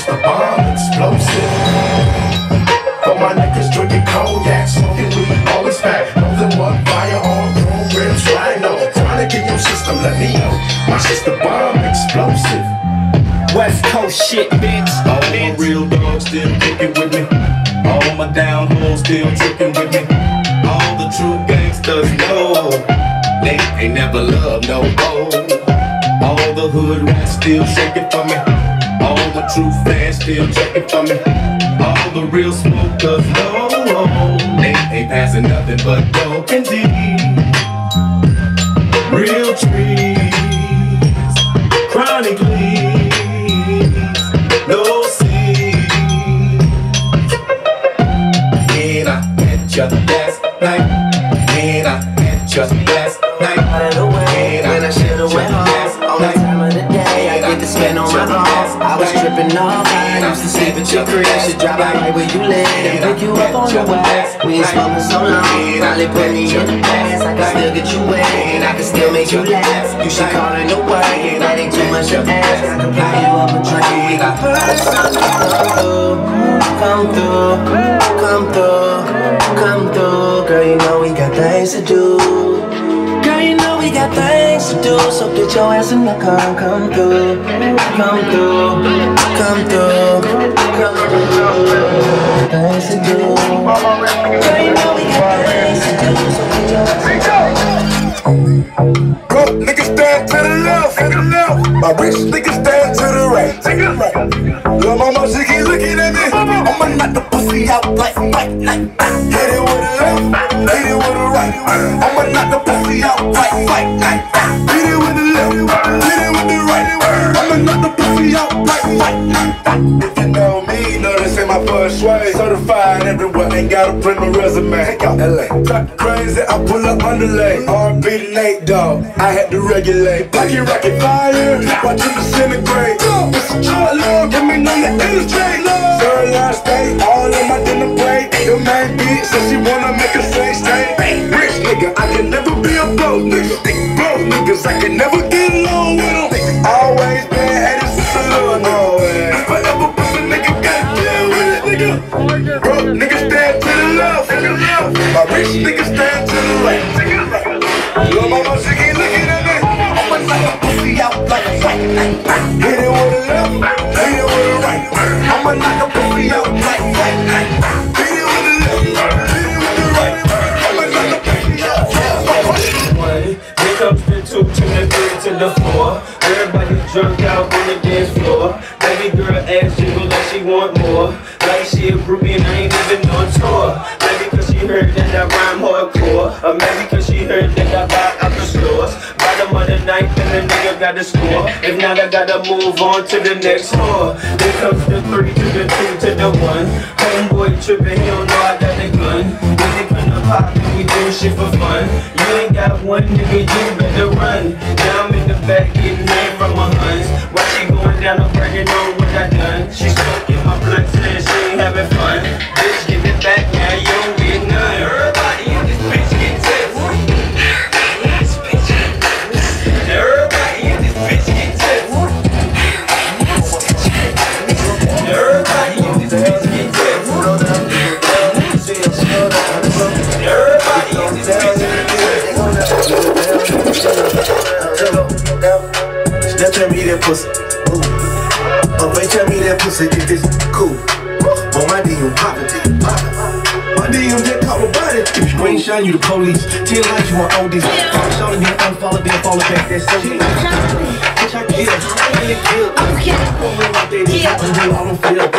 just a bomb explosive. For my niggas drinking cognac, smoking weed, always fat. More than one firearm, chrome rims, rhino. Chronic in your system, let me know. My sister bomb explosive. West Coast shit, bitch. All my real dogs still kicking with me. All my down hoes still tricking with me. All the true gangsters know they ain't never loved no hoe. All the hood rats still shaking for me. All the true fans still checking for me. All the real smokers know they ain't passing nothing but dope and D. Real trees, chronic leaves, no seeds. When I met you last night, when I met you last night, when I should've went home on the time of the day, I get to spend on my own. I was tripping off, I used to sleep at your crib. Should drive by right where you live and pick you up on the west. We ain't smoking so long, probably put me in the past. I can still get you wet, and I can still make you laugh. You should call in the work, and that ain't too much to ask. I can buy you up a drink, we got come through, come through, come through. Girl, you know we got things to do. Girl, you know we got things to do, so get your ass in the car and come through, come through, come through, come through. Things to do. Girl, you know we got things to do, so get your ass in the car. Broke niggas stand to the left, my rich niggas stand to the right. Lil' mama, she keep looking at me. I'ma knock the pussy out like fight night. Hit it with the left, hit it with the right. I'ma knock the pussy out like fight night. Hit it with the left, hit it with the right. I'ma knock the pussy out like fight night. If you know me, you know this ain't my first way. Certified everywhere, ain't gotta print my resume. Take out LA, talk crazy, I pull up underlay. R&B to Nate Dogg, I had to regulate. Pocket rocket fire, watch it disintegrate. It's a drug lord, coming on the illustrate. Third last day, all in my dinner plate. The main beat says she wanna make a say straight. Rich nigga, I can never be a broke nigga. Broke niggas, I can never get along with them. Always been hated since a little nigga. Forever pussy nigga, gotta deal with it, nigga. Broke niggas stand to the left, my rich niggas stand to the right. Lil' mama, she keep looking at me. I'ma knock the pussy out like a fight night. Hit it with the left, hit it with the right. I'ma knock the pussy out like a fight night. Hit it with the left, hit it with the right. I'ma knock the pussy out. Here comes the 2 to the 3 to the 4. Everybody drunk out on the dance floor. Baby girl ass jiggle like she want more. Like she a groupie and I ain't even on tour. Maybe cause she heard that I rhyme hardcore, or maybe cause she heard that I buy out the stores. Bottom of the ninth and the nigga got the score. If not, I gotta move on to the next whore. Then comes the 3 to the 2 to the 1. Homeboy trippin', he don't know I got the gun. When they gonna pop and we do shit for fun. You ain't got one nigga, you better run. Now I'm in the back getting mad from my huns. While she going down, I'm bragging on what I done. She smoking my blunt, saying she ain't having fun. Bitch, give it back now, you don't get none. Everybody in this bitch get tips. Everybody in this bitch get tips. Everybody in this bitch get tips. Everybody in this bitch get tips. Now tell me that pussy, ooh. Wait, tell me that pussy, get this cool. Boy, my DM poppin', my DM just caught my body. If you screenshot, you the police. 10 likes, you want oldies. Follow, show, then unfollow, then follow back. That's so bitch, I kill, I ain't kill. I don't feel